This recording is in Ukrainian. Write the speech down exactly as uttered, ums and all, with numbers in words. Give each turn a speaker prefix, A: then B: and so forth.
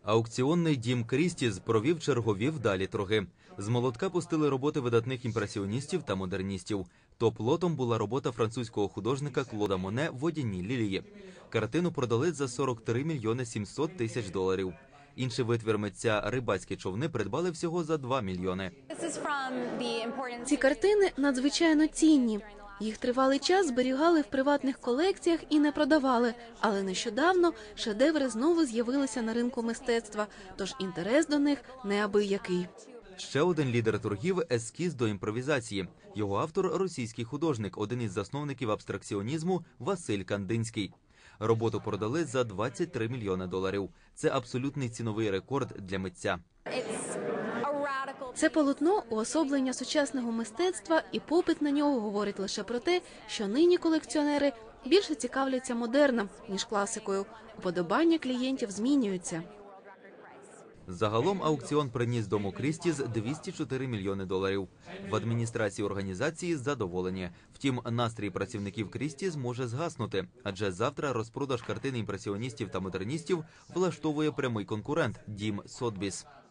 A: Аукціонний дім Крістіз провів чергові вдалі торги. З молотка пустили роботи видатних імпресіоністів та модерністів. Топ-лотом була робота французького художника Клода Моне «Водяні лілії». Картину продали за сорок три мільйони сімсот тисяч доларів. Інший витвір митця «Рибацькі човни» придбали всього за два мільйони.
B: Ці картини надзвичайно цінні. Їх тривалий час зберігали в приватних колекціях і не продавали. Але нещодавно шедеври знову з'явилися на ринку мистецтва, тож інтерес до них неабиякий.
A: Ще один лідер торгів – ескіз до імпровізації. Його автор – російський художник, один із засновників абстракціонізму Василь Кандинський. Роботу продали за двадцять три мільйони доларів. Це абсолютний ціновий рекорд для митця.
B: Це полотно – уособлення сучасного мистецтва, і попит на нього говорить лише про те, що нині колекціонери більше цікавляться модерном, ніж класикою. Уподобання клієнтів змінюються.
A: Загалом аукціон приніс дому Крістіз двісті чотири мільйони доларів. В адміністрації організації задоволені. Втім, настрій працівників Крістіз може згаснути, адже завтра розпродаж картин імпресіоністів та модерністів влаштовує прямий конкурент – дім Сотбіс.